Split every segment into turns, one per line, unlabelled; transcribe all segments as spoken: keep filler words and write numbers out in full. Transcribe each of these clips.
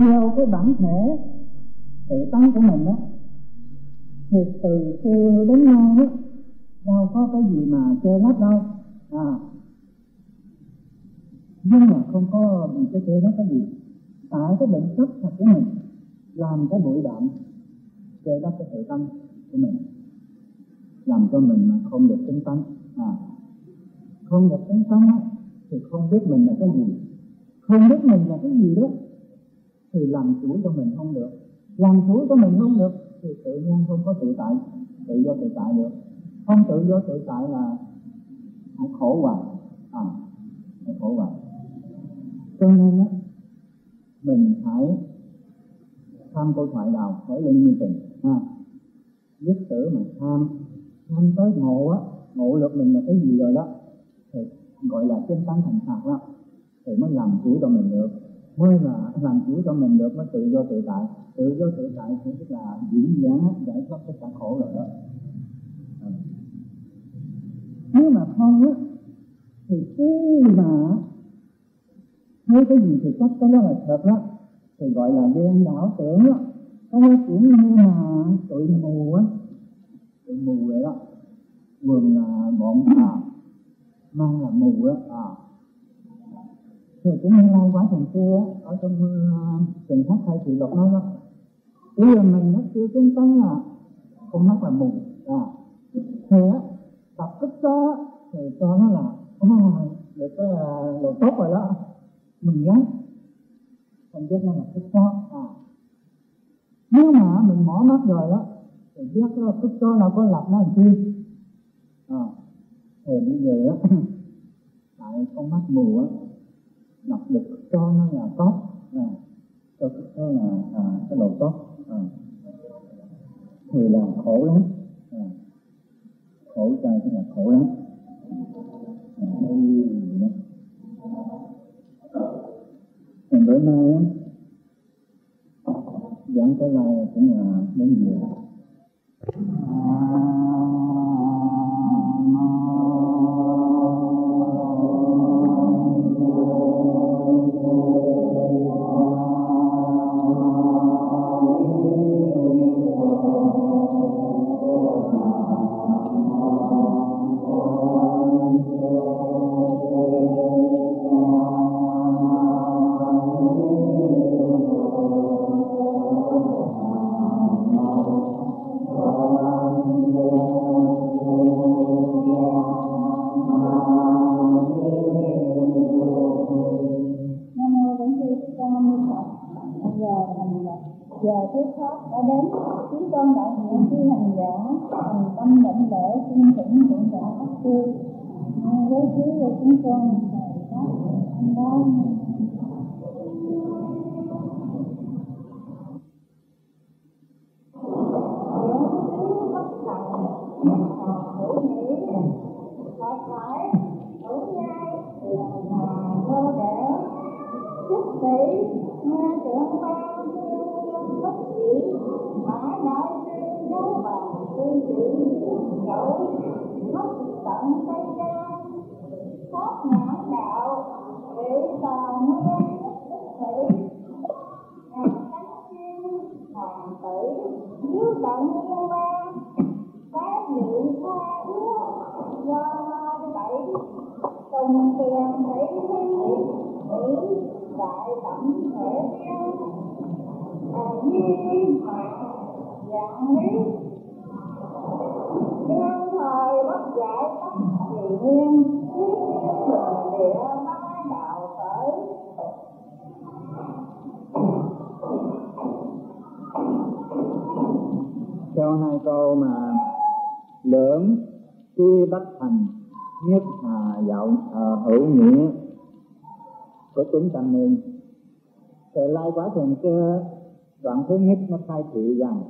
theo cái bản thể tự tánh của mình đó, thì từ xưa đến nay đó, đâu có cái gì mà che lấp đâu. À, nhưng mà không có cái che lấp cái gì. Tại cái bệnh sắc thật của mình làm cái bụi đậm che lấp cái tự tánh của mình, làm cho mình mà không được tinh tấn. À, không được tinh tấn thì không biết mình là cái gì, không biết mình là cái gì đó thì làm chủ cho mình không được, làm chủ cho mình không được thì tự nhiên không có tự tại, tự do tự tại được. Không tự do tự tại là phải khổ hoài, à, phải khổ hoài. Cho nên á, mình phải tham câu thoại đạo khởi lên như tình, à, dứt tử mà tham, tham tới ngộ á, ngộ được mình là cái gì rồi đó, thì gọi là chân tánh thành Phật đó, thì mới làm chủ cho mình được, mới là làm chủ cho mình được, mới tự do tự tại. Tự do tự tại thì tức là diễn giải giải thoát tất cả khổ rồi đó. À, nếu mà không á thì cứ mà thấy cái gì thì chắc cái đó là thật đó, thì gọi là điên đảo tưởng đó. Cái đó cũng như mà tụi mù á, tụi mù vậy đó, vườn là bọn à, mang là mù á, à, thì cũng như Lai Quả Thần Xưa ở trong uh, Trình Thất Khai Thị Luật nói đó, bây giờ mình nó chưa chứng tấn là con mắt là mù, à, thì á tập thức cho thì cho nó là oh, được cái uh, đồ tốt rồi đó, mình gắn không biết nó là thức cho. À, nếu mà mình mở mắt rồi đó thì biết cái thức cho nào có lập nó làm chi. À, thì bây giờ á tại con mắt mù á, đọc được cho nó là tốt, à, cho nó là à, cái đồ tốt, à, thì là khổ lắm, à, khổ trai tức là khổ lắm. À, còn bữa nay á giảng tới nay cũng là đến giờ.
Giờ thứ khác đã đến, chúng con đại diện thi hành giả thành tâm định lễ xin thỉnh thượng giả pháp sư với trí của chúng con thầy pháp anh đó.
Theo hai câu mà lưỡng khi bất thành nhất hà dạo à, hữu nghĩa của chúng ta nên thì Lai Quả Thần Xưa đoạn thứ nhất nó khai thị rằng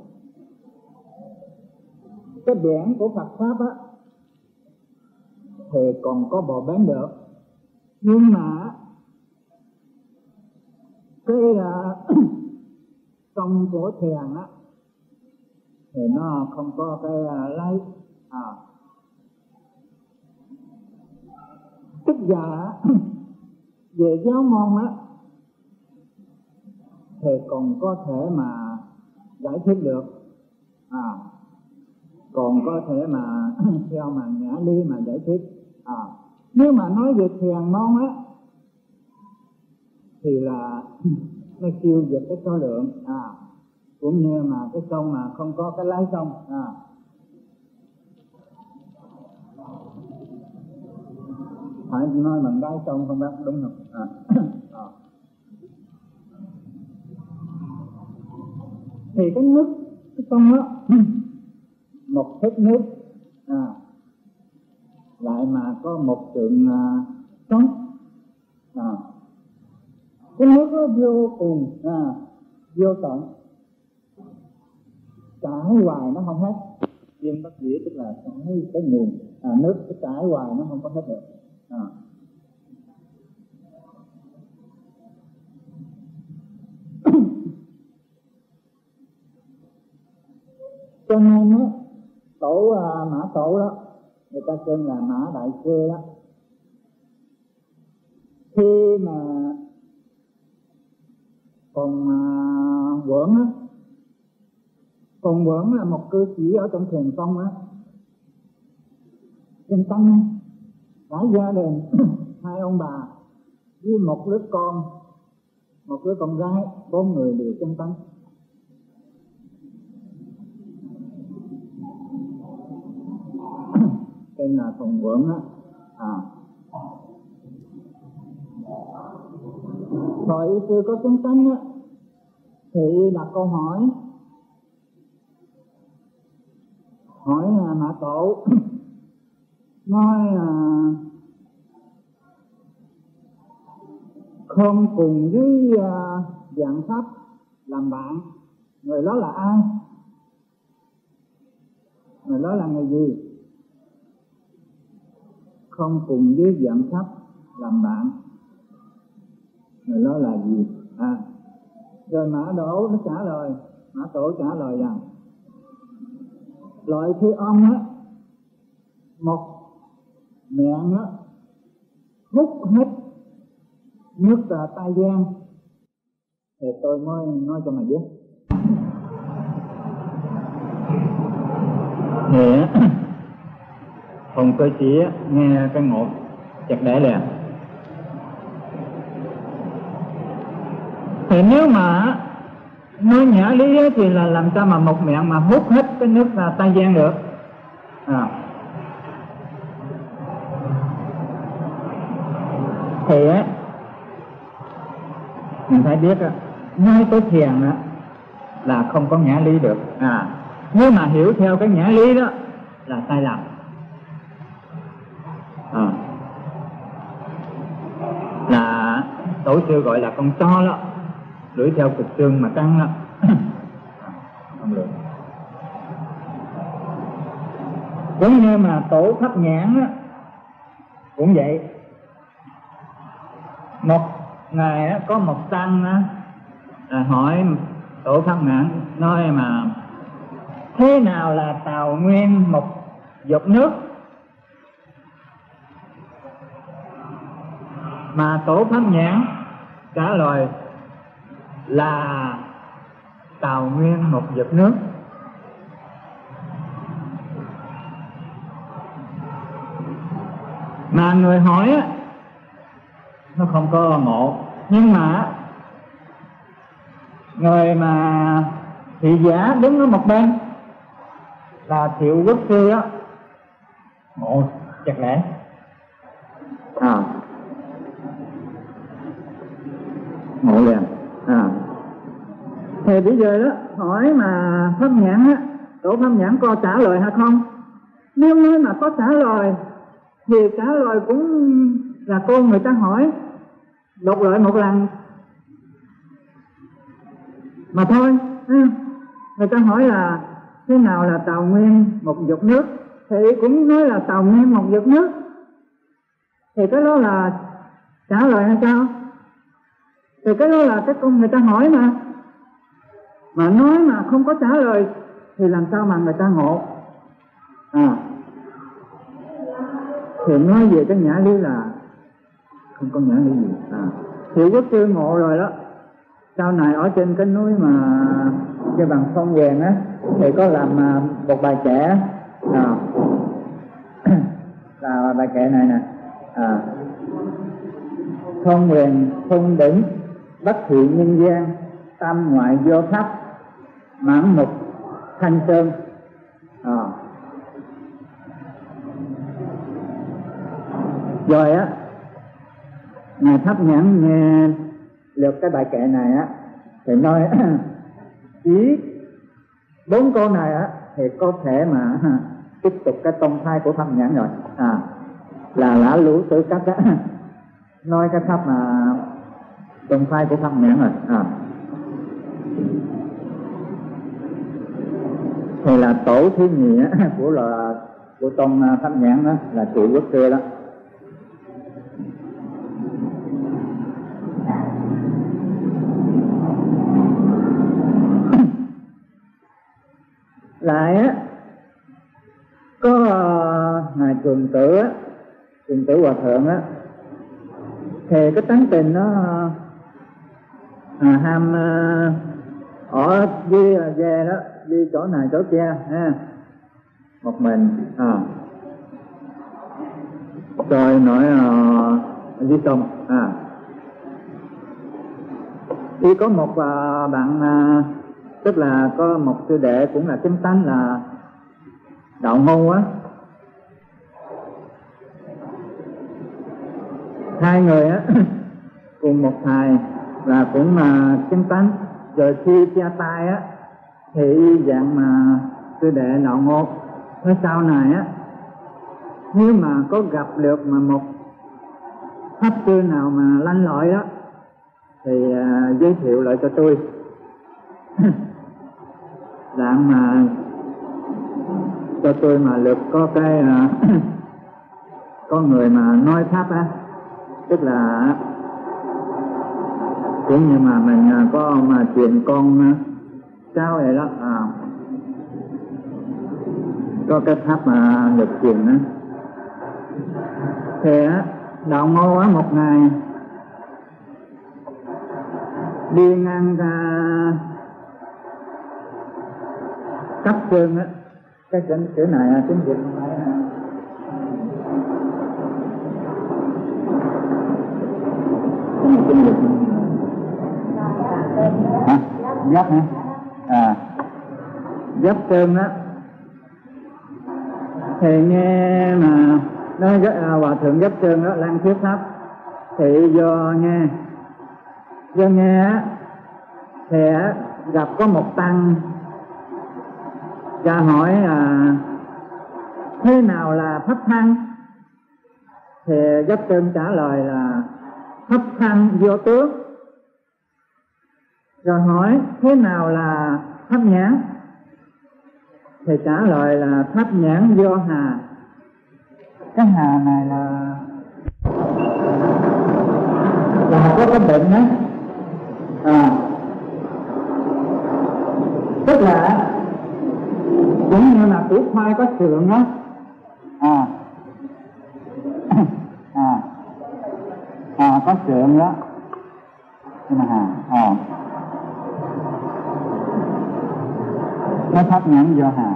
cái biển của Phật pháp á thì còn có bò bén được, nhưng mà cái là trong của thiền á thì nó không có cái uh, lấy, à, tức giờ về giáo môn á thì còn có thể mà giải thích được, à, còn có thể mà theo mà nhã lý mà giải thích. À, nếu mà nói về thiền môn á thì là nó siêu vượt cái số lượng, à, cũng như mà cái sông mà không có cái lái sông, à, phải nói bằng lái sông không bác, đúng không? À. À. Thì cái nước cái sông đó một thước nước, à, lại mà có một tượng uh, sống, à, cái nước nó vô cùng, à, vô tận, chảy hoài nó không hết. Viên bất diệt tức là chảy cái nguồn, à, nước cái chảy hoài nó không có hết được, à. Cho nên á, tổ à, mã tổ đó người ta xưng là mã đại sư đó, khi mà còn à, Quẩn á, còn Quẩn là một cư sĩ ở trong thiền tông á, thiền tông cả gia đình hai ông bà với một đứa con, một đứa con gái, bốn người đều chân tông. Tên là Phùng Quẩn á, à. Rồi sư có chứng tánh á thì đặt câu hỏi, hỏi là Mã Tổ nói là không cùng với uh, dạng pháp làm bạn, người đó là ai? Người đó là người gì? Không cùng với dạng pháp làm bạn, người đó là gì? À, rồi Mã Đỗ nó trả lời, Mã Tổ trả lời rằng loại thi ông á, một miệng á hút hết nước ra tay gian thì tôi mới nói cho mày biết. Thì á, Hùng cơ sĩ nghe cái ngộ chặt để liền. Thì nếu mà nói nhã lý thì là làm sao mà một miệng mà hút hết cái nước ra tay gian được, à. Thì á mình phải biết á, nói tới thiền á là không có nhã lý được, à. Nếu mà hiểu theo cái nhã lý đó là sai lầm, à. Là tổ sư gọi là con chó đó, đuổi theo cực xương mà căng đó. Không được. Cũng như mà tổ Pháp Nhãn á cũng vậy. Một ngày á, có một tăng á, à, hỏi tổ Pháp Nhãn nói mà thế nào là tào nguyên một giọt nước? Mà tổ Pháp Nhãn trả lời là tào nguyên một giọt nước. Mà người hỏi á nó không có ngộ, nhưng mà người mà thị giả đứng ở một bên là Thiệu Quốc Sư á ngộ chặt lẽ, à, ngộ liền, à. Thì bây giờ đó hỏi mà Pháp Nhãn á, tổ Pháp Nhãn có trả lời hay không? Nếu nói mà có trả lời thì trả lời cũng là cô người ta hỏi đọc lại một lần mà thôi, à. Người ta hỏi là thế nào là tào nguyên một giọt nước thì cũng nói là tào nguyên một giọt nước, thì cái đó là trả lời hay sao? Thì cái đó là cái con người ta hỏi mà mà nói mà không có trả lời thì làm sao mà người ta ngộ, à. Thì nói về cái nhã lý là không có nhã lý gì, à. Thiệu Quốc Sư ngộ rồi đó, sau này ở trên cái núi mà cái bằng Phong Huyền á thì có làm một bài kệ à, là bài kệ này nè à, Phong Huyền thung đỉnh bất thị nhân gian, tam ngoại vô pháp mãn mục thanh sơn à. Rồi á ngài Tháp Nhãn nghe được cái bài kệ này á thì nói chỉ bốn câu này á thì có thể mà tiếp tục cái tông thai của Tháp Nhãn rồi à, là lã lũ tử cách á nói cái pháp mà tông thai của Tháp Nhãn rồi à. Thì là tổ thứ nhì á của là của tông Tháp Nhãn đó là trụ quốc kia đó. Lại á có uh, ngài Thường Tử á, Thường Tử Hòa Thượng á, thì cái tánh tình nó à, ham uh, ở đi về đó, đi chỗ này chỗ kia ha, một mình à. Rồi nói uh, đi sông à. Khi có một uh, bạn uh, tức là có một sư đệ cũng là chánh tánh là Đạo Ngô á, hai người á cùng một thầy là cũng mà chánh tánh. Rồi khi chia tay á thì dạng mà sư đệ Đạo Ngô nói sau này á nếu mà có gặp được mà một pháp sư nào mà lanh lợi đó thì uh, giới thiệu lại cho tôi. Dạng mà cho tôi mà được có cái uh, có người mà nói pháp á, tức là cũng như mà mình uh, có mà truyền con uh, cháu vậy đó à, có cái pháp mà được truyền á. Thì á Đạo Ngô á một ngày đi ngang ra Cấp Sơn á, cái chữ, chữ này là tiếng Việt không phải à. Tiếng Việt hả? Giáp hả? À, Giáp Sơn á thì nghe mà nói à, Hòa Thượng Giáp Sơn đó Lan Thuyết Pháp thì do nghe do nghe á thì á, gặp có một tăng ra hỏi à, thế nào là pháp thân, thì Giáp Sơn trả lời là pháp thân vô tướng. Rồi hỏi thế nào là pháp nhãn, thì trả lời là pháp nhãn vô hà. Cái hà này là là có cái bệnh đó à, tức là cũng như là củ khoai có sườn đó à. à à có sườn đó nhưng mà hà à. Nó pháp nhãn vô hà.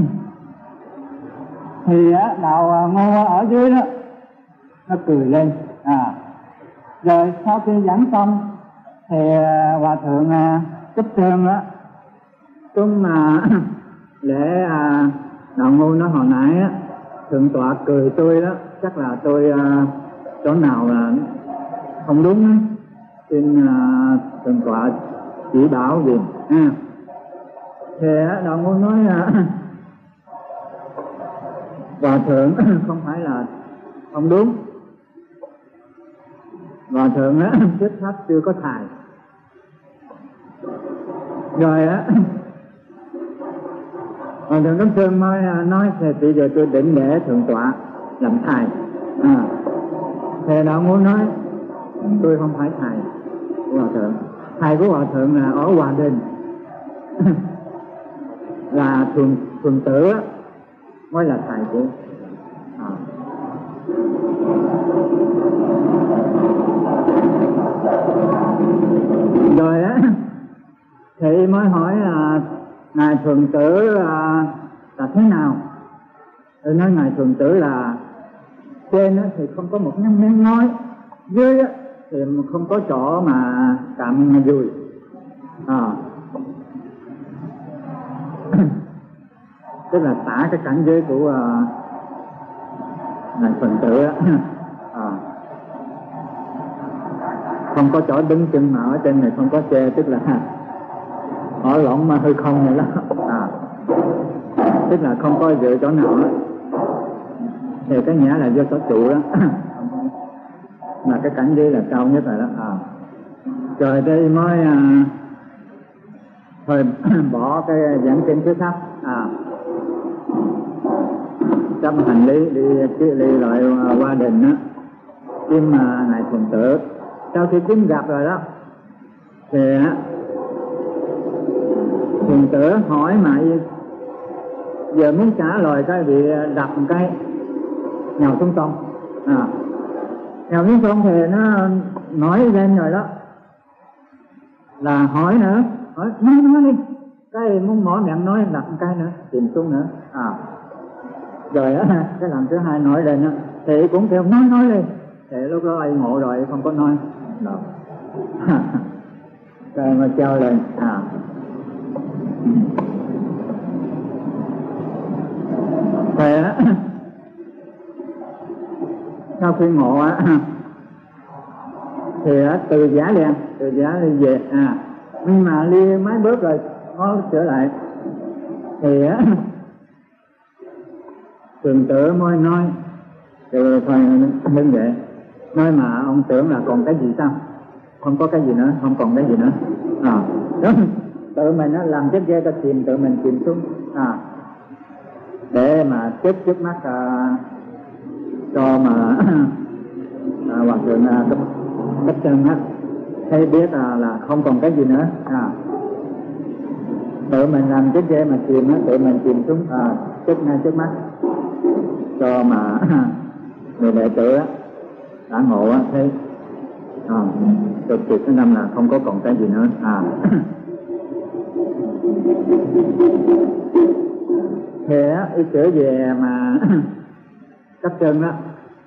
Thì á Đạo Ngô ở dưới đó nó cười lên à. Rồi sau khi giảng xong thì Hòa Thượng Trúc Trương đó cũng mà để à, Đạo Ngô nói hồi nãy á Thượng tọa cười tôi đó, chắc là tôi à, chỗ nào là không đúng á, xin à, Thượng tọa chỉ bảo gì ha. Thì Đạo Ngô nói à, Hòa Thượng không phải là không đúng. Hòa Thượng á trước pháp chưa có thầy. Rồi á Hòa Thượng Cấm Sơn mới nói thì bây giờ tôi định để Thượng tọa làm thầy à. Thì Đạo Ngô nói tôi không phải thầy của Hòa Thượng. Thầy của Hòa Thượng là ở Hòa Đình là thường thường tử mới là thầy của à. Rồi á thì mới hỏi là ngài Thuần Tử là, là thế nào? Tôi nói ngài Thuần Tử là trên thì không có một nhăn miếng nói, dưới thì không có chỗ mà cạm dùi. À. Tức là tả cái cảnh giới của uh, ngài Thuần Tử á. À. Không có chỗ đứng chân mà ở trên này không có che, tức là ở lỏng mà hư không này đó. À. Tức là không có dựa chỗ nào đó. Thì cái nhã là do sở trụ đó. Mà cái cảnh giới là cao nhất rồi đó. À. Rồi đây mới à, thôi bỏ cái giảng kinh thứ thấp. À. Trong hành lý đi đi, đi lại qua đình á, kiếm à, ngài Thuần Tử. Sau khi kiếm gặp rồi đó thì á Thuần Tử hỏi mà giờ muốn trả lời cái bị đập một cái nhào xuống sông. À. Nhào xuống sông thì nó nói lên rồi đó, là hỏi nữa, hỏi nói nói đi, cái muốn mở miệng nói đập một cái nữa, chìm xuống nữa. À. Rồi á cái lần thứ hai nói lên á thì cũng kêu nói nói đi, thì lúc đó ai ngộ rồi không có nói đâu. Rồi mà treo lên. À. Thì á sau khi ngộ á thì á từ giả liền từ giả đi về. À nhưng mà đi mấy bước rồi nó trở lại thì á Thuần Tử mới nói rồi thôi đứng vậy, nói mà ông tưởng là còn cái gì sao? Không có cái gì nữa, không còn cái gì nữa. À đó, tự mình á làm chết ghê ta chìm, tự mình chìm xuống. À để mà chết trước mắt à, cho mà à, hoặc là à, cấp, cấp chân á thấy biết à, là không còn cái gì nữa. À tự mình làm chết ghê mà chìm á, tự mình chìm xuống à, chết ngay trước mắt cho mà người đệ tử á đã ngộ á thấy à, được tuyệt cái năm là không có còn cái gì nữa. À thì á y trở về mà cấp chân đó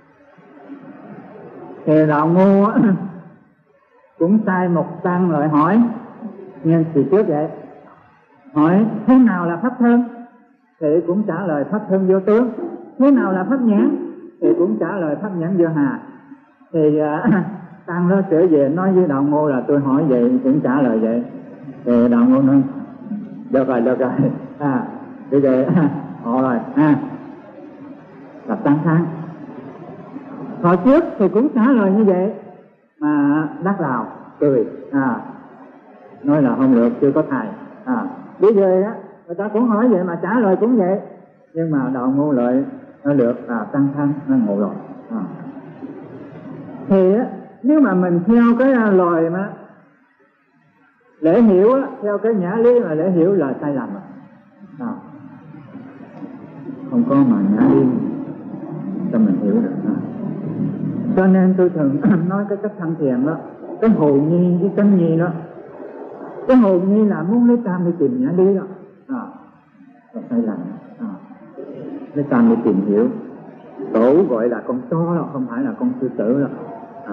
thì đạo ngu á cũng sai một tăng lại hỏi nhưng thì trước vậy hỏi thế nào là pháp thân thì cũng trả lời pháp thân vô tướng, thế nào là pháp nhãn thì cũng trả lời pháp nhãn vô hà. Thì uh, tăng đó trở về nói với đạo ngô là tôi hỏi vậy cũng trả lời vậy. Thì đạo ngô nói được rồi được rồi. À bây giờ họ rồi à là tăng thán. Hồi trước thì cũng trả lời như vậy mà đắc lào cười. À nói là không được, chưa có thầy. À bây giờ á người ta cũng hỏi vậy mà trả lời cũng vậy, nhưng mà đạo ngô lợi nó được. À tăng thán nó ngộ rồi. À. Thì á nếu mà mình theo cái lời mà để hiểu á, theo cái nhã lý mà để hiểu là sai lầm à. À. Không có mà nhã lý cho mình hiểu được. À. Cho nên tôi thường nói cái cách tham thiền đó, cái hồ nhi với chánh nhi đó. Cái hồ nhi là muốn lấy tam đi tìm nhã lý đó. À. Là sai lầm. À. Lấy tam đi tìm hiểu. Tổ gọi là con chó đó, không phải là con sư tử đó. À.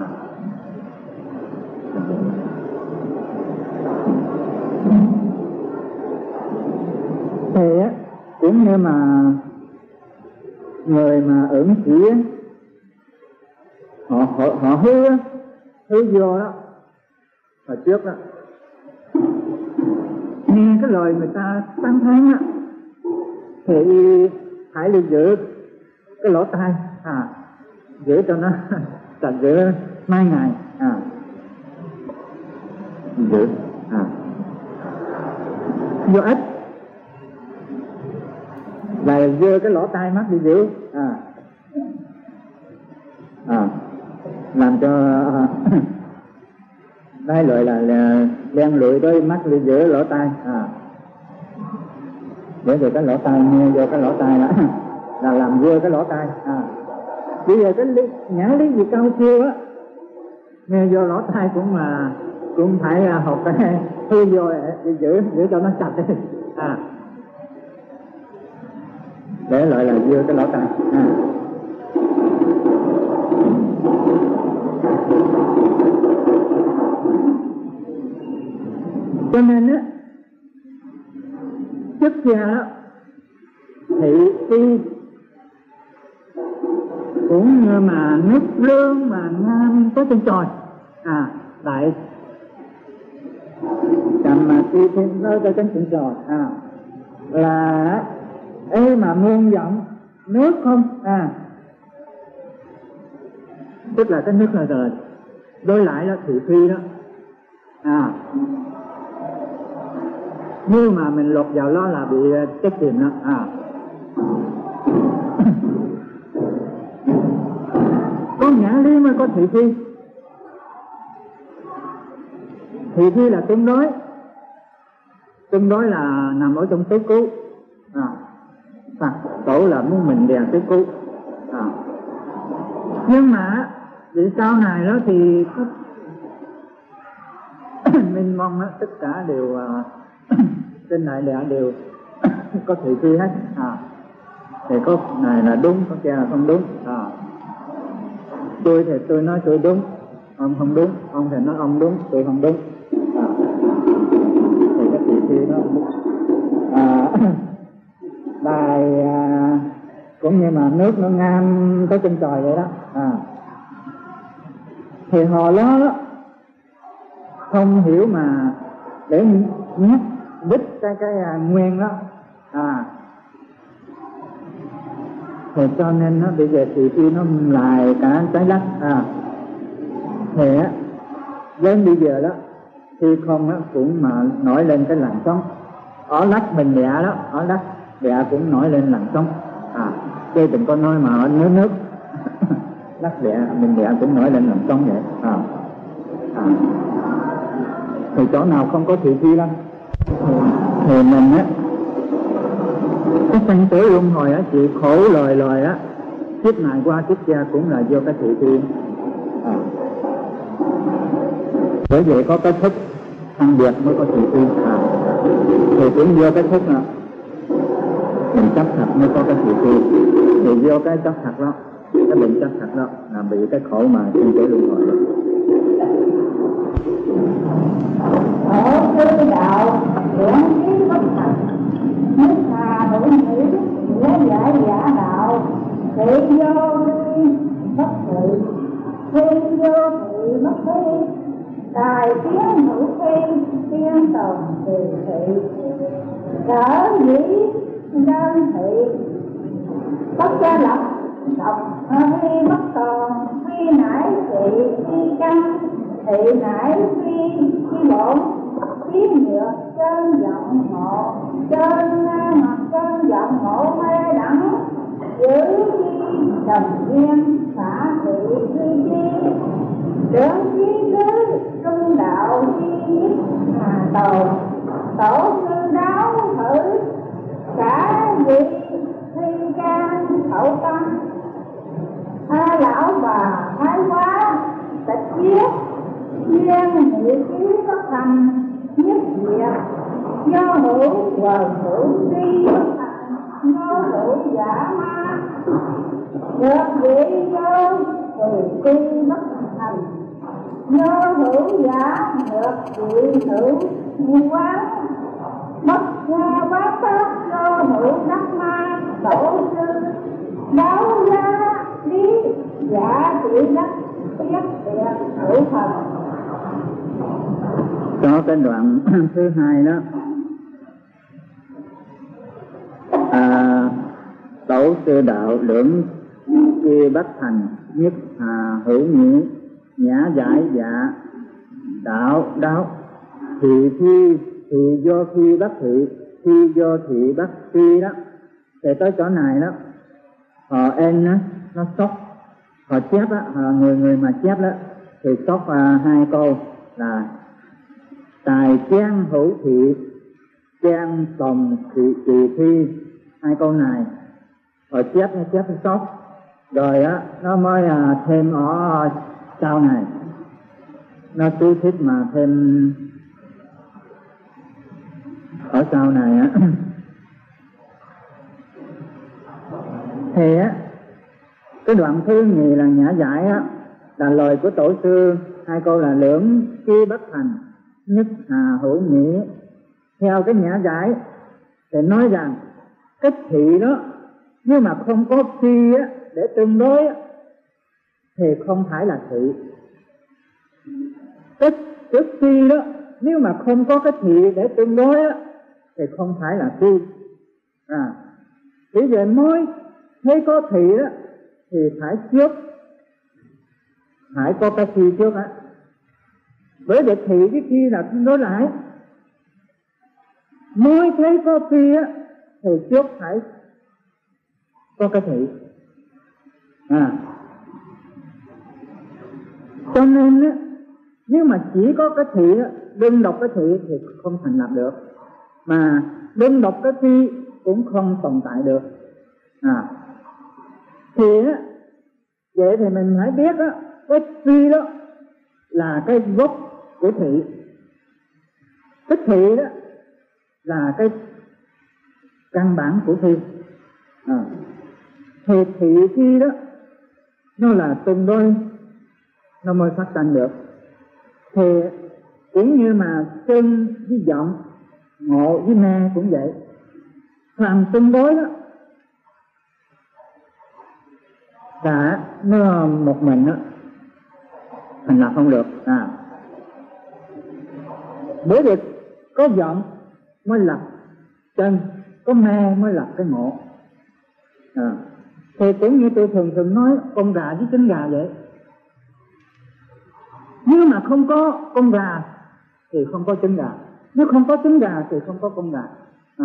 Thì á cũng như mà người mà ẩn sĩ họ họ họ hư á, hư vô đó hồi trước đó, nghe cái lời người ta tán thán á thì phải đi giữ cái lỗ tai. À giữ cho nó sạch giữ mấy ngày. À giữ. À vô ích là dưa cái lỗ tai mắt đi giữ. À à làm cho đây loại là, là đen lụi đôi mắt đi giữ lỗ tai. À để rồi cái lỗ tai nghe vô cái lỗ tai đó là làm dưa cái lỗ tai. À bây giờ cái lý, nhãn lý gì cao siêu á, nghe vô lỗ tai cũng mà cũng phải học cái thu vô để giữ giữ cho nó sạch đi, à để lại là vô cái lỗ tai, à cho nên á trước kia đó thị phi cũng như mà nước lương mà nam có trên trời, à tại cầm mà đi thêm nơi cho trên trời, à là ê mà muôn vọng nước không, à tức là cái nước là rồi đối lại đó thị phi đó, à nếu mà mình lột vào đó là bị chết chìm đó, à có nhãn lý mới có thị phi. Thị phi là tương đối, tương đối là nằm ở trong tứ cứu, à Phật tổ là muốn mình đè tứ cứu, à nhưng mà vì sau này đó thì mình mong đó, tất cả đều trên này đều đều có thị phi hết, à thì có này là đúng, có kia là không đúng, à tôi thì tôi nói tôi đúng, ông không đúng, ông thì nói ông đúng, tôi không đúng, à thì cái thị phi nó à, bài à, cũng như mà nước nó ngang tới chân trời vậy đó, à thì họ đó, đó không hiểu mà để nhắc đích cái cái à, nguyên đó, à thì cho nên nó bây giờ thị phi nó lại cả trái đất, à thì á đến bây giờ đó khi không á cũng mà nổi lên cái làn sóng ở đất Bình Địa đó, ở đất Địa cũng nổi lên làn sóng, à chứ đừng có nói mà ở nước nước đất Địa Bình Địa cũng nổi lên làn sóng vậy, à, à thì chỗ nào không có thị phi lắm thì, thì mình á cái sanh tử luân hồi á chịu khổ lời lời á, kiếp này qua kiếp kia cũng là do cái thị phi, à bởi vậy có cái thức phân biệt mới có thị phi, à thì cũng do cái thức đó mình chấp thật mới có cái thị phi, thì do cái chấp thật đó, cái bệnh chấp thật đó là bị cái khổ mà sanh tử luân hồi đó.
Ở sư đạo dưỡng trí bất thành, nước hà hữu nghĩ nghĩa giải giả đạo, thị vô thi bất thị, thi vô thị bất thi, tài kiến hữu thi, tiên tồn trì thị, sở dĩ đơn thị, bất gia lập, độc thi bất tồn, thi nải thị, thi căn, thị nải phi, phi bổn, trí nhược chân giọng ngộ, chân mặt chân giọng ngộ mê đẳng, giữ chi đồng viên xả thị thi chi, trưởng trí cứ trung đạo chi nhất hà tồn, tổ sư đáo thử cả vị thi can khẩu tâm, a lão bà thái quá tịch chiết duyên nghị trí bất thành nhất diệt, do hữu quần hữu tri bất thành, do hữu giả ma được vị do tùy tri bất thành, do hữu giả được vị hữu nhi quán, bất gia quán pháp do hữu đắc ma tổ sư, đáo gia lý giả trị đắc thiết tiệt hữu thần.
Có cái đoạn thứ hai đó, à, tổ sư đạo lưỡng chi bất thành, nhất hà hữu nghĩa, nhã giải dạ đạo đáo, thị phi thì do phi bất thị, phi do thị bất phi đó. Thì tới chỗ này đó họ en đó, nó sốc họ chép đó, họ người người mà chép đó thì sốc à, hai câu là tài trang hữu thị, trang tòng thị trì thi, hai câu này họ chép nó chép nó sốc, Rồi á nó mới à, thêm ở sau này nó chú thích mà thêm ở sau này á thì á cái đoạn thứ nhì là nhã giải á là lời của tổ sư, hai câu là lưỡng chi bất thành nhất hà hữu nhĩ. Theo cái nhã giải thì nói rằng cái thị đó nếu mà không có phi á để tương đối á, thì không phải là thị. Cái, cái phi đó nếu mà không có cái thị để tương đối á, thì không phải là phi. À, bây giờ mới thấy có thị đó thì phải trước, phải có cái phi trước á. Bởi vì thị cái phi là tương đối lại. Mới thấy có phi á thì trước phải có cái thị. À, cho nên á, nếu mà chỉ có cái thị á, đơn độc cái thị thì không thành lập được, mà đơn độc cái phi cũng không tồn tại được. À, thì á, vậy thì mình phải biết á, cái phi đó là cái gốc của thị, cái thị đó là cái căn bản của phi. À, thì thị phi đó nó là tương đối, nó mới phát sinh được. Thì cũng như mà chân với vọng, ngộ với mê cũng vậy, làm tương đối đó cả nó một mình đó thành lập không được. À, bởi vì có vọng mới lập chân, có mê mới lập cái ngộ. À, thì cũng như tôi thường thường nói con gà với trứng gà vậy. Nếu mà không có con gà thì không có trứng gà, nếu không có trứng gà thì không có con gà. À,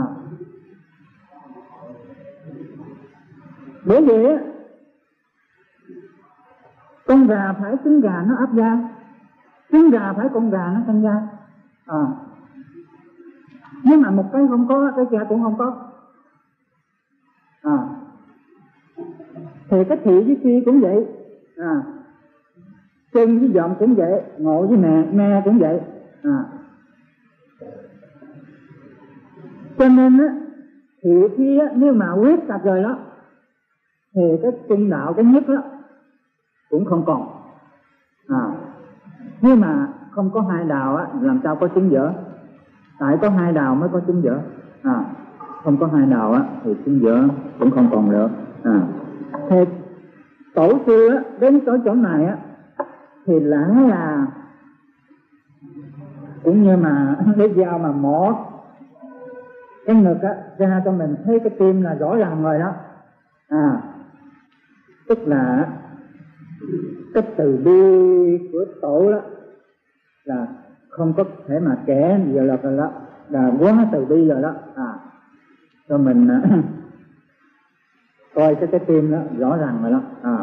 bởi vậy con gà phải trứng gà nó ấp ra, trứng gà phải con gà nó sinh ra. À, nhưng mà một cái không có, cái kia cũng không có. À, thì cái thị với phi cũng vậy. À, chân với vọng cũng vậy, ngộ với mẹ mẹ cũng vậy. À, cho nên á, thị phi á, nếu mà quyết sạch rồi đó thì cái trung đạo, cái nhất đó cũng không còn. À, nhưng mà không có hai đạo á, làm sao có chứng dở? Tại có hai đạo mới có chứng dở. À, không có hai đạo á thì chứng dở cũng không còn được. À, thì tổ sư á, đến tới chỗ này á thì lẽ là cũng như mà lấy dao mà mổ cái ngực á ra cho mình thấy cái tim là rõ ràng rồi đó. À, tức là cái từ bi của tổ đó là không có thể mà kể giờ là rồi đó, là quá từ bi rồi đó. À, cho mình coi cái cái tim đó rõ ràng rồi đó. À,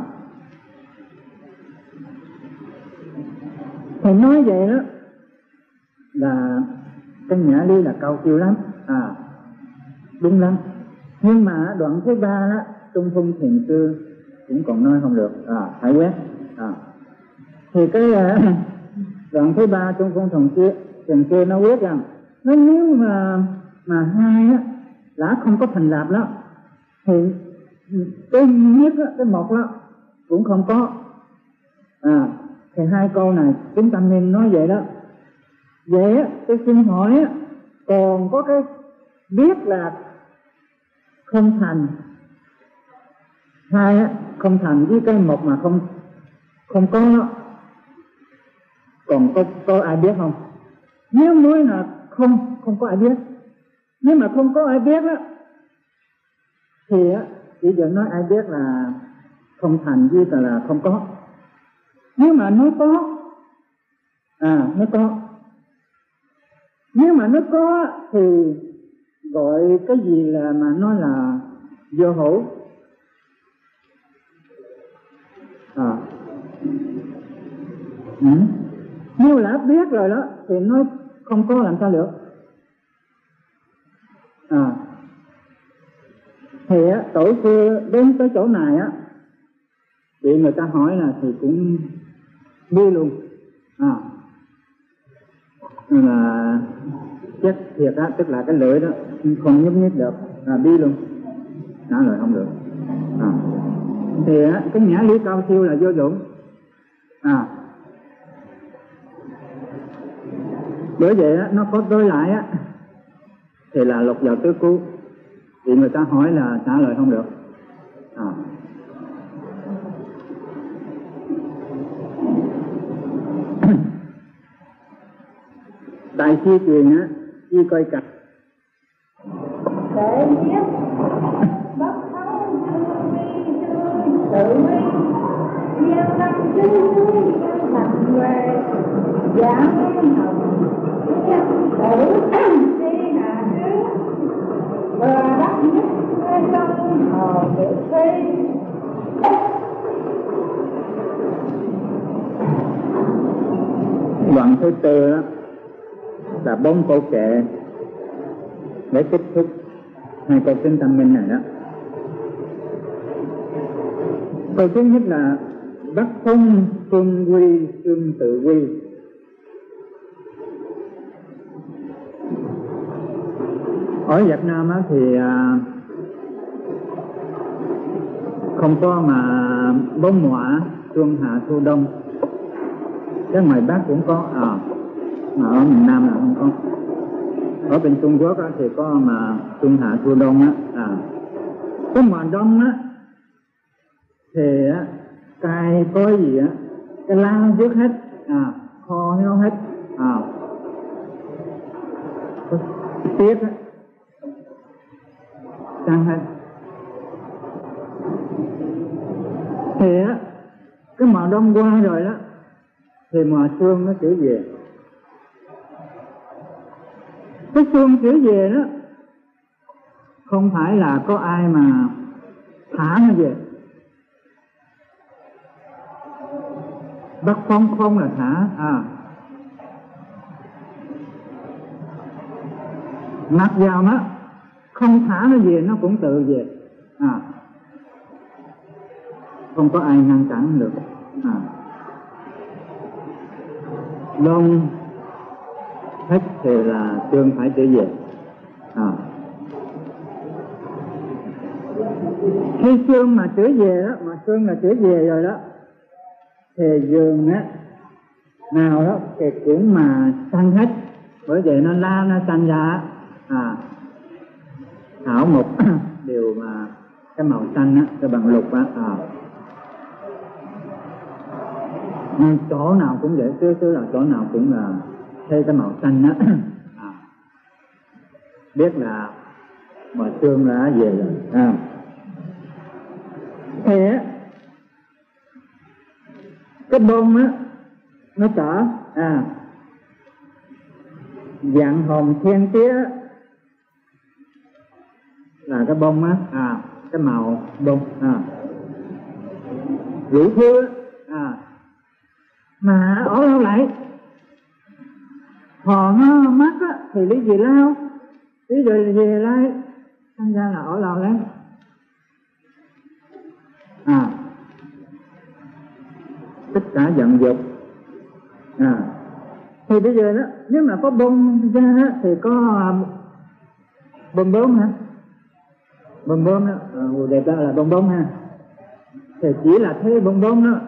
thì nói vậy đó là cái nhã lý là cao siêu lắm. À, đúng lắm. Nhưng mà đoạn thứ ba đó Trung Phong Thiền Sư cũng còn nói không được. À, phải quét. À, thì cái uh, đoạn thứ ba Trung Phong Thiền Sư Thiền Sư nó quyết rằng nó nếu mà mà hai á đã không có thành lập đó thì cái nhất đó, cái một đó cũng không có. À, thì hai câu này chúng ta nên nói vậy đó. Vậy á, tôi xin hỏi á, còn có cái biết là không thành, hai á, không thành với cái một mà không không có đó, còn có có ai biết không? Nếu nói là không không có ai biết, nếu mà không có ai biết á thì á bây giờ nói ai biết là không thành với là không có. Nếu mà nó có, à nó có, nếu mà nó có thì gọi cái gì là mà nó là vô hữu. À, ừ. Nếu đã biết rồi đó thì nói không có làm sao được. À, thì á, tổ sư đến tới chỗ này á bị người ta hỏi là thì cũng đi luôn. À, là chết thiệt á, tức là cái lưỡi đó không nhúc nhích được, à, đi luôn, trả lời không được. À, thì á, cái nhã lý cao siêu là vô dụng. À, bởi vậy á, nó có đối lại á thì là lục vào tứ cứu, thì người ta hỏi là trả lời không được. À, đại chi truyền á, chi coi cặp
để biết bất thắng vi tự vi nhiều năm chứ như thành về giả nguyên hồng nhân tử đi hạ trước và đắc nhất nơi sông hồ tự thi.
đoạn thứ tư đó là bốn câu kệ để kết thúc hai câu kinh tâm minh này đó. Câu thứ nhất là bất thông phương quy tương tự quy. Ở Việt Nam á thì à, không có mà bốn mùa xuân hạ thu đông. Cái ngoài Bắc cũng có, à, mà ở miền Nam là không có. Ở bên Trung Quốc á, thì có mà xuân hạ thu đông á. À, cái mùa đông á thì á, cài có gì á, cái lá rớt hết, à, kho nó hết, à, có tiết á, sang hết. Thì á, cái mùa đông qua rồi đó, thì mùa xuân nó trở về. Cái xuân trở về đó, không phải là có ai mà thả nó về. Bắt phong không là thả, à, mặc vào nó, không thả nó về nó cũng tự về, à, không có ai ngăn cản được. À, đông hết thì là tương phải trở về. À, khi xương mà trở về đó, mà xương là trở về rồi đó, thì vườn á nào đó thì cũng mà xanh hết, bởi vậy nó la nó xanh ra. À, thảo mục đều mà cái màu xanh á, cái bằng lục á. À, nhưng chỗ nào cũng vậy, chứ chứ là chỗ nào cũng là thấy cái màu xanh á. À, biết là mùa xuân đã về rồi. À, thì á cái bông á nó tỏ, à, dạng hồng thiên tía là cái bông á, à, cái màu bông, à, rủ thư á, à, mà ở lâu lại hò nó mắt á thì lý gì lao, lý rồi về lại, thành ra là ở lâu lắm. À, tất cả vận dục. À, thì bây giờ đó, nếu mà có bông ra á, thì có bông bướm hả? Bông bướm đó, à, đẹp đó là bông bông ha. Thì chỉ là thấy bông bông đó,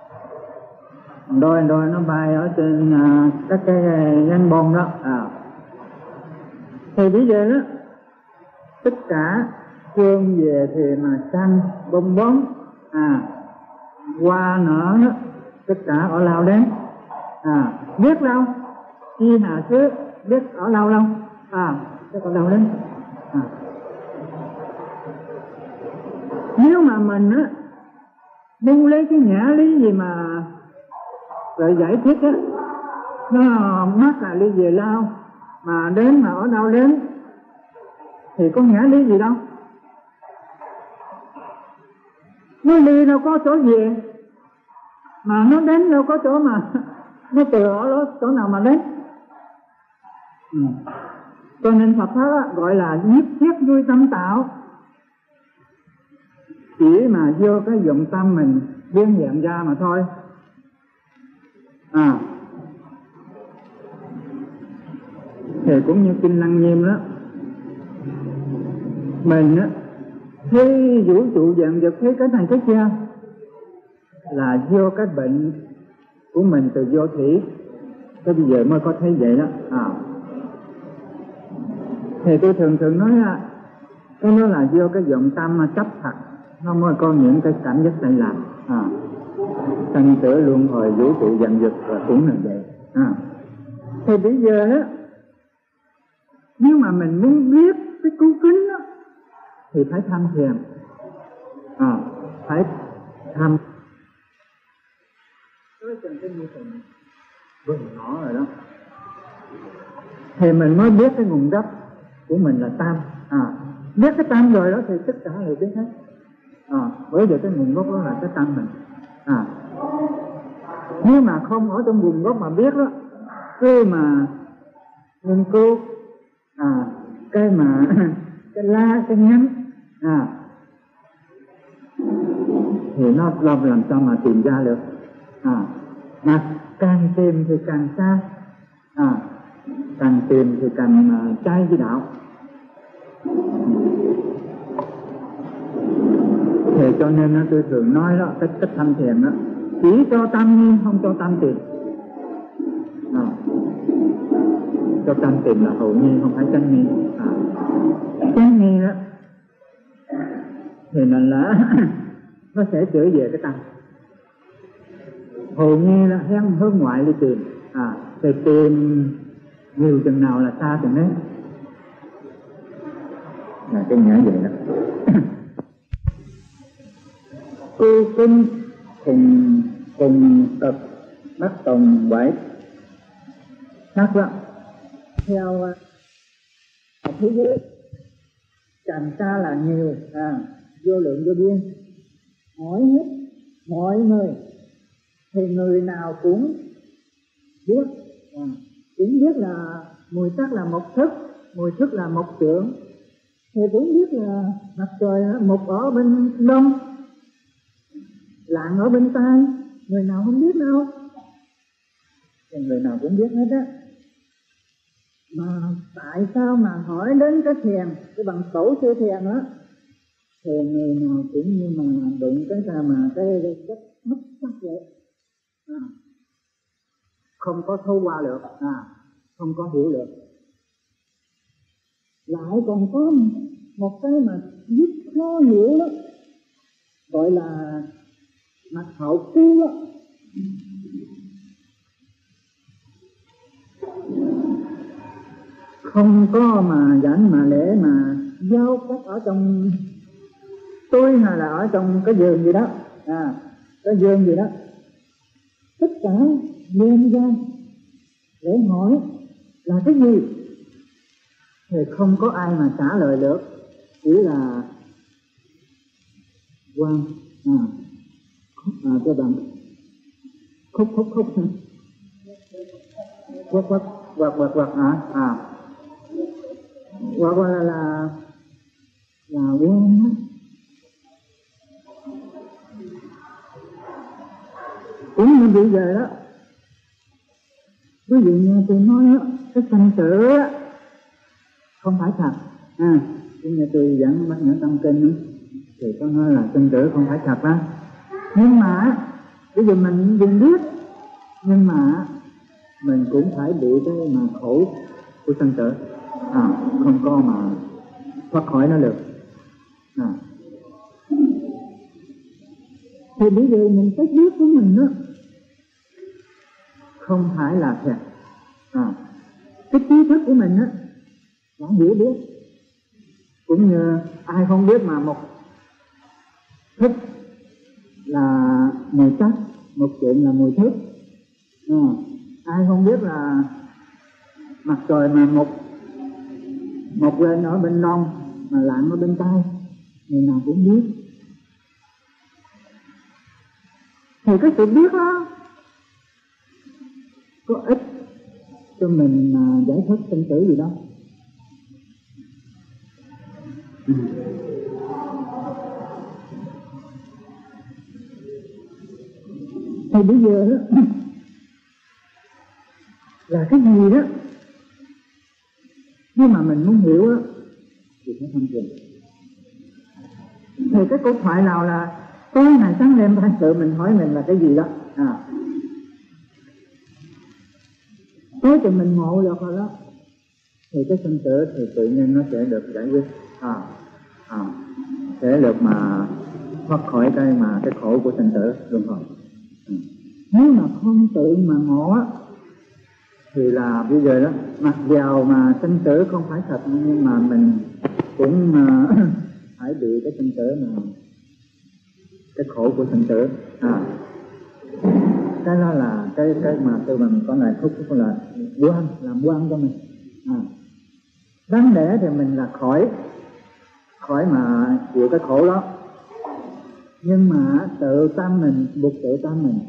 đôi đôi nó bay ở trên à, các cái nhánh bông đó. À, thì bây giờ đó, tất cả phương về thì mà xanh bông bóng, à, hoa nở đó, tất cả ở lao đến. À, biết đâu chi hà xứ, biết ở lâu lâu, à, biết ở đâu đến. À, nếu mà mình á muốn lấy cái nhã lý gì mà rồi giải thích á, nó mắc là ly về lao, mà đến mà ở đâu đến thì có nhã lý gì đâu. Nó ly đâu có chỗ về, mà nó đến đâu có chỗ mà nó từ ở đó chỗ nào mà đến. Ừ. Cho nên Phật pháp á, gọi là nhất thiết vui tâm tạo. Chỉ mà vô cái dụng tâm mình biến dạng ra mà thôi. À, thì cũng như kinh Lăng Nghiêm đó, mình á thấy vũ trụ vạn vật, thấy cái này cái kia là do cái bệnh của mình từ vô thủy, tới bây giờ mới có thấy vậy đó. À, thì tôi thường thường nói là cái đó là do cái vọng tâm mà chấp thật, nó mới có những cái cảm giác sai lầm. À, sanh tử luân hồi vũ trụ vạn vật là cũng là vậy. À, thì bây giờ đó, nếu mà mình muốn biết cái cứu kính đó, thì phải tham thiền. À, phải tham tới từng cái như từng vừng nhỏ rồi đó, thì mình mới biết cái nguồn gốc của mình là tam. À, biết cái tam rồi đó thì tất cả đều biết hết. À, bởi vì cái nguồn gốc đó là cái tam mình. À, nếu mà không ở trong nguồn gốc mà biết đó, cứ mà nghiên cứu à, cái mà cái la cái nhánh à, thì nó làm làm sao mà tìm ra được. À, mà càng tìm thì càng xa. À, càng tìm thì càng uh, trái với đạo. Thì cho nên uh, tôi thường nói đó, cái cách tham thiền đó chỉ cho tâm nhiên, không cho tâm tìm. À, cho tâm tìm là hậu nhiên, không phải chánh nhiên. À, chánh nhiên đó thì là, là nó sẽ trở về cái tâm. Hầu như là hướng, hướng ngoại đi tìm. À, thì tìm nhiều chừng nào là xa chừng đấy. Là cái nghĩa vậy đó. Cứu kính cùng cùng cực bất tùng bảy sắc đó. Theo uh, thế giới càng xa là nhiều, à, vô lượng vô biên. Hỏi hết mọi người thì người nào cũng biết, à, cũng biết là mùi sắc là một thức, mùi thức là một trượng, thì cũng biết là mặt trời một ở bên đông, lạng ở bên tây, người nào không biết đâu, thì người nào cũng biết hết á. Mà tại sao mà hỏi đến cái thiền, cái bằng cổ sư thiền đó, thì người nào cũng như mà đụng cái ra mà cái cái mất sắc vậy. À, không có thấu qua được, à, không có hiểu được. Lại còn có một cái mà rất khó hiểu đó, gọi là mặt hậu cứu đó. Không có mà giảng mà lễ mà giao cách ở trong tôi hay là ở trong cái giường gì đó, à, cái giường gì đó, tất cả liên gian để hỏi là cái gì thì không có ai mà trả lời được, chỉ là quan à, à cái bằng khúc khúc khúc quắc quắc quắc quắc quắc à à quắc quắc là là là quen á. Cũng như bây giờ đó, ví dụ như tôi nói đó, cái sanh tử á không phải thật. À, như tôi giảng bát nhã tâm kinh thì có nói là sanh tử không phải thật đó. Nhưng mà bây giờ mình đừng biết, nhưng mà mình cũng phải bị cái mà khổ của sanh tử, à, không có mà thoát khỏi nó được. À, thì bây giờ mình cái biết của mình đó không phải là thiệt. À, cái trí thức của mình á nó hiểu biết, cũng như ai không biết mà một thức là mùi sắc, một chuyện là mùi thức. À, ai không biết là mặt trời mà một một lên ở bên đông mà lặn ở bên tây, người nào cũng biết. Thì cái sự biết đó có ích cho mình mà giải thích sinh tử gì đâu. Ừ. Thì bây giờ đó là cái gì đó, nhưng mà mình muốn hiểu đó thì phải thông thường. Thì cái câu thoại nào là tối ngày sáng đêm phải tự mình hỏi mình là cái gì đó, à tối chừng mình ngộ được rồi đó thì cái sinh tử thì tự nhiên nó sẽ được giải quyết, à, à, sẽ được mà thoát khỏi cái mà cái khổ của sinh tử luân hồi. Ừ. Nếu mà không tự mà ngộ á thì là bây giờ đó, mặc dầu mà sinh tử không phải thật nhưng mà mình cũng uh, phải bị cái sinh tử mà cái khổ của sinh tử, à cái đó là cái cái mà tôi bằng con lại thúc con là quan, làm quan cho mình, à đáng lẽ thì mình là khỏi khỏi mà chịu cái khổ đó, nhưng mà tự tâm mình buộc tự tâm mình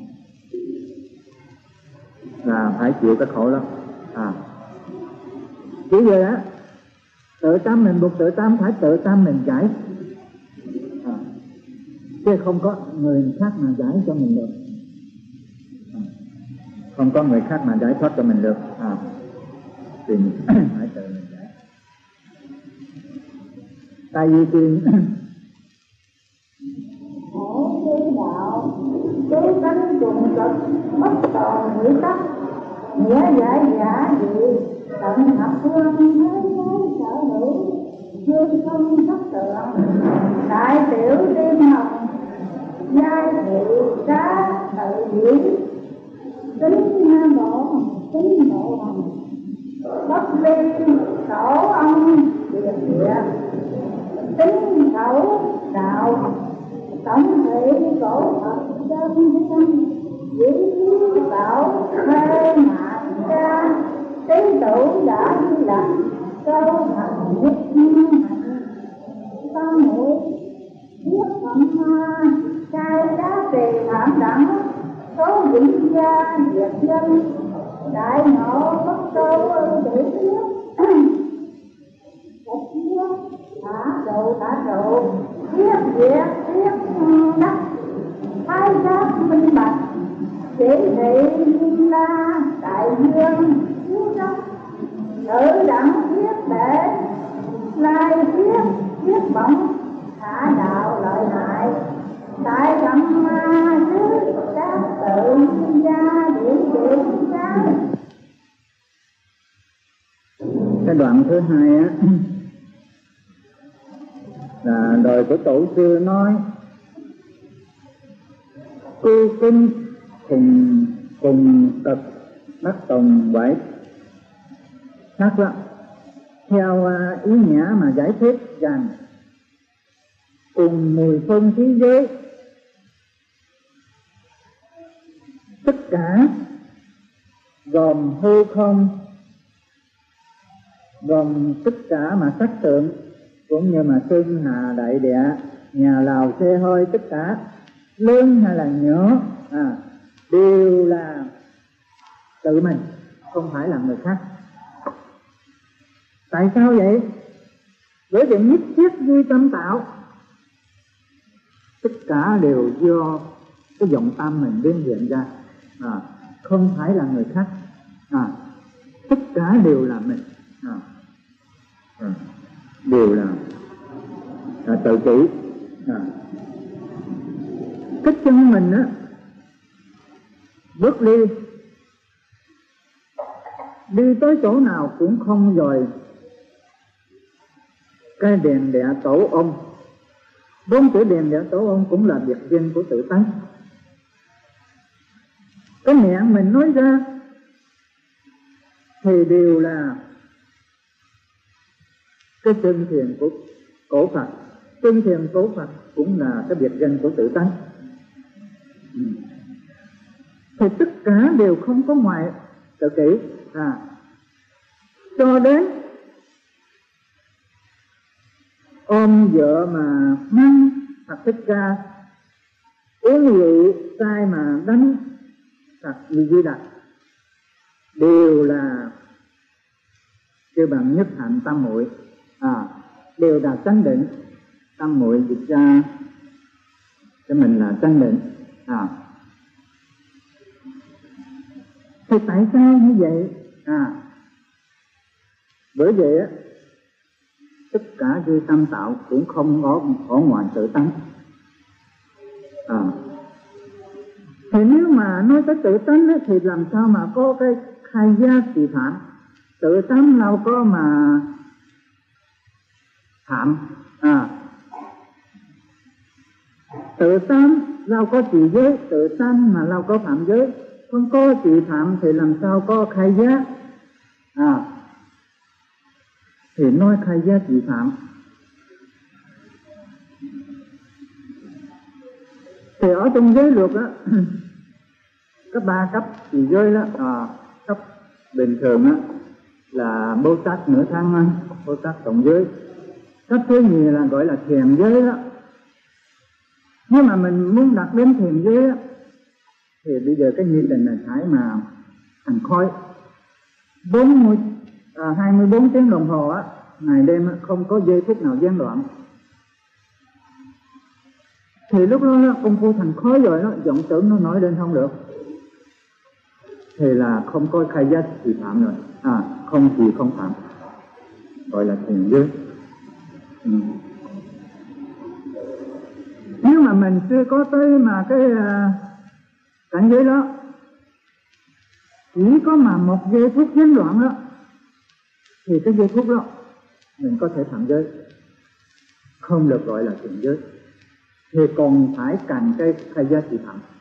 là phải chịu cái khổ đó, à chỉ vậy á, tự tâm mình buộc tự tâm, phải tự tâm mình giải, à, chứ không có người khác mà giải cho mình được, à, không có người khác mà giải thoát cho mình được, à thì mình phải tự mình giải. Tại vì thì
khổ sư đạo cứu cánh trùng cực bất toàn hủy tắc, nghĩa giải giả dị tận thập phương thế giới sở hữu hương không thất tượng, đại tiểu tiên hồng giai thị cá tự diễn tính nam bộ tính bộ hồng bất ly tổ ông địa địa tính khẩu đạo tổng thị cổ Phật chân thân dĩ bảo mê mạng cha tế tử đã đi lạc câu thành nhất hạnh tam muội thiết phẩm hoa trai đá trì thảm đẳng số vĩnh gia diệt dân đại ngộ bất câu ưu để thiết một thiết thả độ thả độ thiết diệt thiết đắc hai giác minh bạch chỉ thị thiên la đại dương cứu đốc tự đẳng thiết để lai thiết thiết bổng thả đạo lợi hại đại đẳng ma thứ các tự thiên gia điển chuyển sáng.
cái đoạn thứ hai á là đời của tổ sư nói cư kinh cùng cùng cực bất tùng vậy khác lắm. Theo ý nghĩa mà giải thích rằng cùng mười phân khí giới, tất cả gồm hư không, gồm tất cả mà sắc tượng cũng như mà sơn hà đại địa, nhà lào xe hơi, tất cả lớn hay là nhỏ, à, đều là tự mình, không phải là người khác. Tại sao vậy? Bởi vì nhất thiết duy tâm tạo, tất cả đều do cái vọng tâm mình biến hiện ra, à, không phải là người khác, à, tất cả đều là mình, à, à, đều là, là tự chủ, à. Cái chân mình á bước đi đi tới chỗ nào cũng không dòi cái đèn đẻ tổ ông. Bốn chữ đèn đẻ tổ ông cũng là biệt danh của tự tánh. Cái miệng mình nói ra thì đều là cái chân thiền của cổ Phật. Chân thiền cổ Phật cũng là cái biệt danh của tự tánh. Ừ. Thì tất cả đều không có ngoại tự kỷ, à, cho đến ôm vợ mà mang Phật Thích Ca, uống rượu sai mà đánh Phật Di Đà, đều là kêu bằng nhất hạnh tam muội, à, đều là chánh định. Tam muội dịch ra cho mình là chánh định, à. Thì tại sao như vậy? À, bởi vậy á, tất cả chư tâm tạo cũng không có ở ngoài tự tánh. À, thì nếu mà nói tới tự tánh ấy, thì làm sao mà có cái khai giá trị phạm? Tự tánh đâu có mà phạm. À, tự tánh đâu có trì giới, tự tánh mà đâu có phạm giới. Không có trì phạm thì làm sao có khai giá? À, thì nói khai giá trị phạm. Thì ở trong giới luật á, có ba cấp trì giới đó. À, cấp bình thường á là Bồ Tát nửa thân, Bồ Tát tổng giới. Cấp thứ nhì là gọi là thiền giới đó. Nếu mà mình muốn đạt đến thiền giới á, thì bây giờ cái như tình là phải mà thành khói bốn mươi, à, hai mươi bốn tiếng đồng hồ á, ngày đêm á, không có giây phút nào gián đoạn. Thì lúc đó công phu thành khói rồi đó, vọng tưởng nó nổi lên không được, thì là không có khai giá trị phạm rồi. À, không trì không phạm, gọi là thiền giới. Ừ. Nếu mà mình chưa có tới mà cái uh, cảnh giới đó, chỉ có mà một giây phút gián đoạn đó, thì cái giây phút đó mình có thể phạm giới, không được gọi là thiền giới, thì còn phải cần cái khai giá trị phạm.